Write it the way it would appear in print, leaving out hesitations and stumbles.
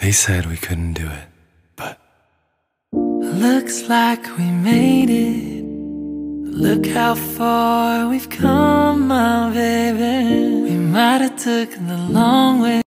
They said we couldn't do it, but looks like we made it. Look how far we've come, my baby. We might have took the long way.